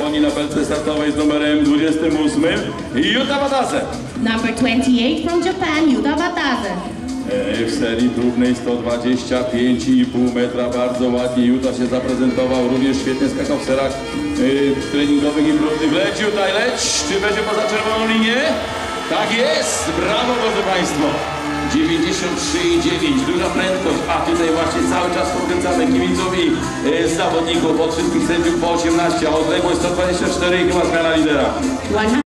Japonii na belce startowej z numerem 28 Yuta Watase. Number 28 from Japan, Yuta Watase. W serii próbnej 125,5 metra bardzo ładnie Yuta się zaprezentował, również świetnie skakał w serach treningowych i próbnych. Leć Yuta, leć! Czy będzie poza czerwoną linię? Tak jest! Brawo, drodzy Państwo! 93,9, duża prędkość, a tutaj właśnie cały czas podkręcamy kibicowi zawodników, od wszystkich sędziów po 18, a odległość 124 i chyba zmiana lidera.